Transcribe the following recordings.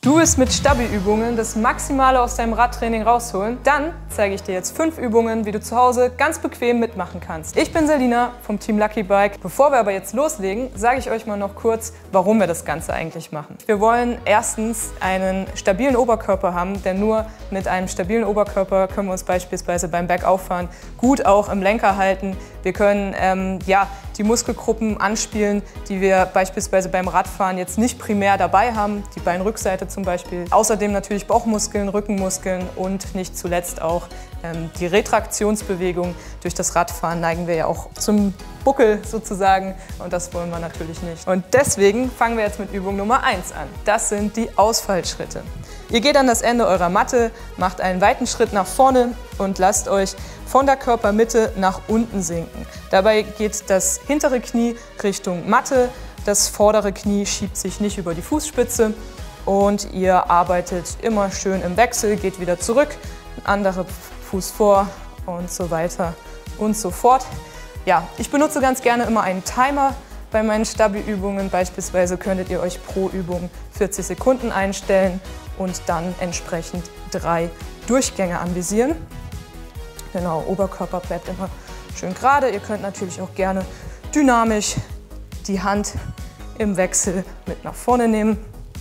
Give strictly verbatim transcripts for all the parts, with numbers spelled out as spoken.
Du willst mit Stabi-Übungen das Maximale aus deinem Radtraining rausholen? Dann zeige ich dir jetzt fünf Übungen, wie du zu Hause ganz bequem mitmachen kannst. Ich bin Selina vom Team Lucky Bike. Bevor wir aber jetzt loslegen, sage ich euch mal noch kurz, warum wir das Ganze eigentlich machen. Wir wollen erstens einen stabilen Oberkörper haben, denn nur mit einem stabilen Oberkörper können wir uns beispielsweise beim Bergauffahren gut auch im Lenker halten. Wir können ähm, ja, die Muskelgruppen anspielen, die wir beispielsweise beim Radfahren jetzt nicht primär dabei haben, die Beinrückseite zum Beispiel. Außerdem natürlich Bauchmuskeln, Rückenmuskeln und nicht zuletzt auch ähm, die Retraktionsbewegung. Durch das Radfahren neigen wir ja auch zum Buckel sozusagen und das wollen wir natürlich nicht. Und deswegen fangen wir jetzt mit Übung Nummer eins an. Das sind die Ausfallschritte. Ihr geht an das Ende eurer Matte, macht einen weiten Schritt nach vorne und lasst euch von der Körpermitte nach unten sinken. Dabei geht das hintere Knie Richtung Matte, das vordere Knie schiebt sich nicht über die Fußspitze und ihr arbeitet immer schön im Wechsel, geht wieder zurück, ein anderer Fuß vor und so weiter und so fort. Ja, ich benutze ganz gerne immer einen Timer bei meinen Stabi-Übungen. Beispielsweise könntet ihr euch pro Übung vierzig Sekunden einstellen und dann entsprechend drei Durchgänge anvisieren. Genau, Oberkörper bleibt immer schön gerade. Ihr könnt natürlich auch gerne dynamisch die Hand im Wechsel mit nach vorne nehmen.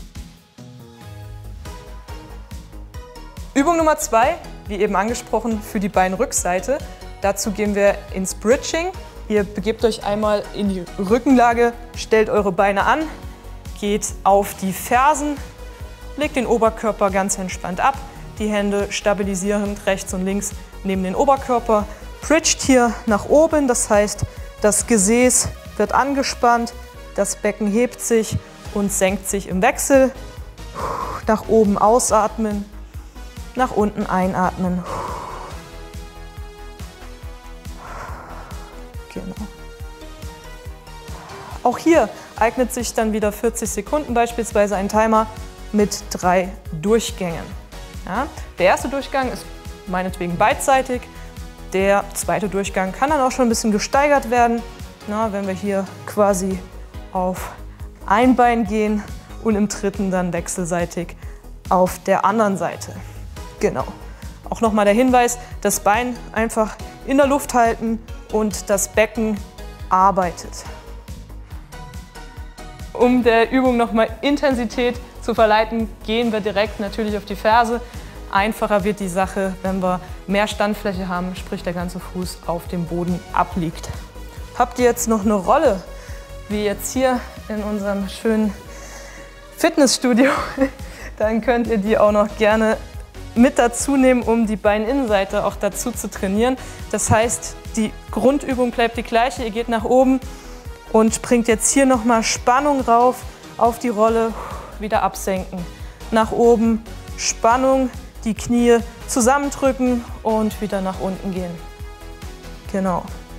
Übung Nummer zwei, wie eben angesprochen, für die Beinrückseite. Dazu gehen wir ins Bridging. Ihr begebt euch einmal in die Rückenlage, stellt eure Beine an, geht auf die Fersen, legt den Oberkörper ganz entspannt ab, die Hände stabilisierend rechts und links neben den Oberkörper, bridgt hier nach oben, das heißt, das Gesäß wird angespannt, das Becken hebt sich und senkt sich im Wechsel. Nach oben ausatmen, nach unten einatmen. Genau. Auch hier eignet sich dann wieder vierzig Sekunden beispielsweise ein Timer mit drei Durchgängen. Ja, der erste Durchgang ist meinetwegen beidseitig. Der zweite Durchgang kann dann auch schon ein bisschen gesteigert werden, na, wenn wir hier quasi auf ein Bein gehen und im dritten dann wechselseitig auf der anderen Seite. Genau. Auch nochmal der Hinweis, das Bein einfach in der Luft halten und das Becken arbeitet. Um der Übung nochmal Intensität zu verleiten, gehen wir direkt natürlich auf die Ferse. Einfacher wird die Sache, wenn wir mehr Standfläche haben, sprich der ganze Fuß auf dem Boden abliegt. Habt ihr jetzt noch eine Rolle, wie jetzt hier in unserem schönen Fitnessstudio, dann könnt ihr die auch noch gerne mit dazu nehmen, um die Beininnenseite auch dazu zu trainieren. Das heißt, die Grundübung bleibt die gleiche. Ihr geht nach oben und bringt jetzt hier nochmal Spannung rauf auf die Rolle, wieder absenken. Nach oben, Spannung, die Knie zusammendrücken und wieder nach unten gehen. Genau.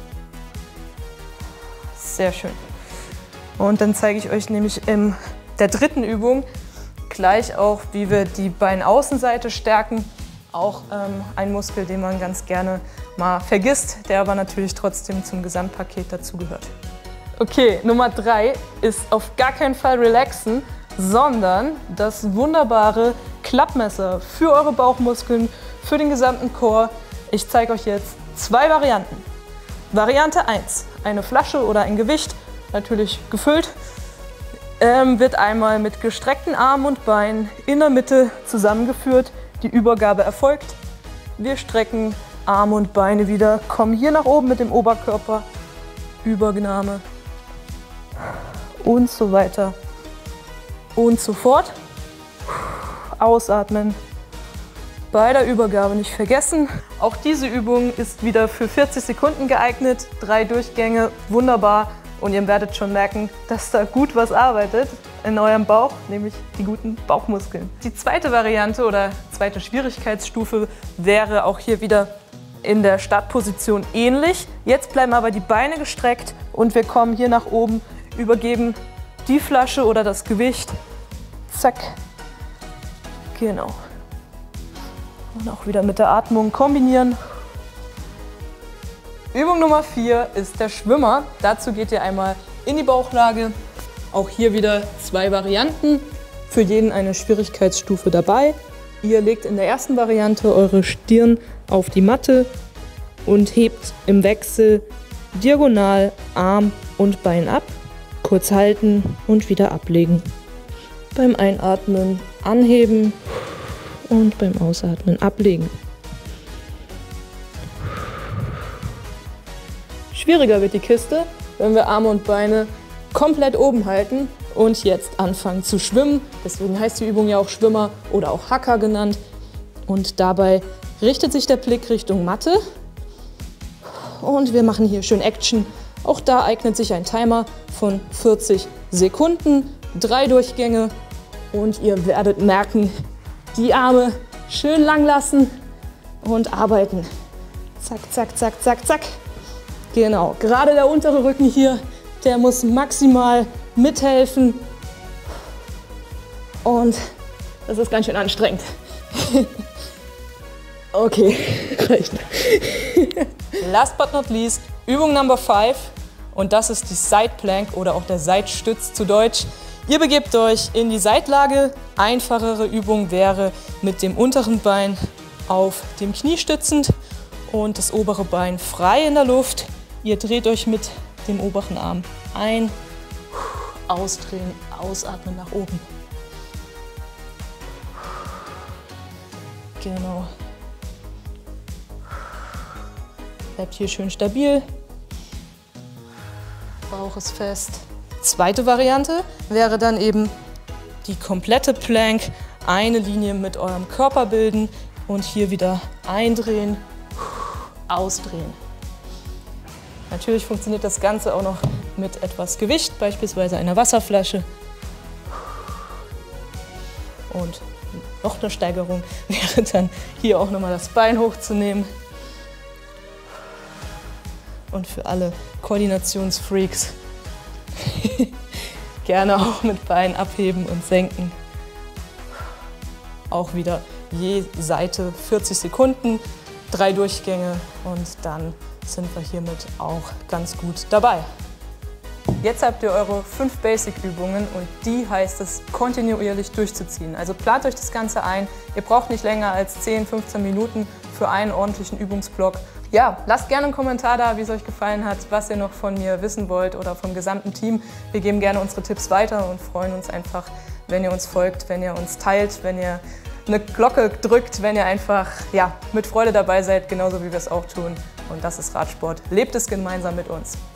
Sehr schön. Und dann zeige ich euch nämlich in der dritten Übung gleich auch, wie wir die Beinaußenseite stärken. Auch ähm, ein Muskel, den man ganz gerne mal vergisst, der aber natürlich trotzdem zum Gesamtpaket dazugehört. Okay, Nummer drei ist auf gar keinen Fall relaxen, sondern das wunderbare Klappmesser für eure Bauchmuskeln, für den gesamten Core. Ich zeige euch jetzt zwei Varianten. Variante eins, eine Flasche oder ein Gewicht, natürlich gefüllt. Ähm, wird einmal mit gestreckten Armen und Beinen in der Mitte zusammengeführt. Die Übergabe erfolgt. Wir strecken Arme und Beine wieder, kommen hier nach oben mit dem Oberkörper. Übernahme und so weiter und so fort. Ausatmen. Bei der Übergabe nicht vergessen. Auch diese Übung ist wieder für vierzig Sekunden geeignet. Drei Durchgänge, wunderbar. Und ihr werdet schon merken, dass da gut was arbeitet in eurem Bauch, nämlich die guten Bauchmuskeln. Die zweite Variante oder zweite Schwierigkeitsstufe wäre auch hier wieder in der Startposition ähnlich. Jetzt bleiben aber die Beine gestreckt und wir kommen hier nach oben, übergeben die Flasche oder das Gewicht. Zack. Genau. Und auch wieder mit der Atmung kombinieren. Übung Nummer vier ist der Schwimmer. Dazu geht ihr einmal in die Bauchlage. Auch hier wieder zwei Varianten. für jeden eine Schwierigkeitsstufe dabei. Ihr legt in der ersten Variante eure Stirn auf die Matte und hebt im Wechsel diagonal Arm und Bein ab, kurz halten und wieder ablegen. Beim Einatmen anheben und beim Ausatmen ablegen. Schwieriger wird die Kiste, wenn wir Arme und Beine komplett oben halten und jetzt anfangen zu schwimmen. Deswegen heißt die Übung ja auch Schwimmer oder auch Hacker genannt. Und dabei richtet sich der Blick Richtung Matte. Und wir machen hier schön Action. Auch da eignet sich ein Timer von vierzig Sekunden, drei Durchgänge. Und ihr werdet merken, die Arme schön lang lassen und arbeiten. Zack, zack, zack, zack, zack. Genau, gerade der untere Rücken hier, der muss maximal mithelfen. Und das ist ganz schön anstrengend. Okay, reicht. Last but not least, Übung Number five. Und das ist die Side Plank oder auch der Seitstütz zu Deutsch. Ihr begebt euch in die Seitlage. Einfachere Übung wäre mit dem unteren Bein auf dem Knie stützend und das obere Bein frei in der Luft. Ihr dreht euch mit dem oberen Arm ein, ausdrehen, ausatmen nach oben. Genau. Bleibt hier schön stabil. Bauch ist fest. Zweite Variante wäre dann eben die komplette Plank. Eine Linie mit eurem Körper bilden und hier wieder eindrehen, ausdrehen. Natürlich funktioniert das Ganze auch noch mit etwas Gewicht, beispielsweise einer Wasserflasche. Und noch eine Steigerung wäre dann hier auch nochmal das Bein hochzunehmen. Und für alle Koordinationsfreaks gerne auch mit Bein abheben und senken. Auch wieder je Seite vierzig Sekunden, drei Durchgänge und dann sind wir hiermit auch ganz gut dabei. Jetzt habt ihr eure fünf Basic-Übungen und die heißt es kontinuierlich durchzuziehen. Also plant euch das Ganze ein. Ihr braucht nicht länger als zehn, fünfzehn Minuten für einen ordentlichen Übungsblock. Ja, lasst gerne einen Kommentar da, wie es euch gefallen hat, was ihr noch von mir wissen wollt oder vom gesamten Team. Wir geben gerne unsere Tipps weiter und freuen uns einfach, wenn ihr uns folgt, wenn ihr uns teilt, wenn ihr eine Glocke drückt, wenn ihr einfach ja, mit Freude dabei seid, genauso wie wir es auch tun. Und das ist Radsport. Lebt es gemeinsam mit uns.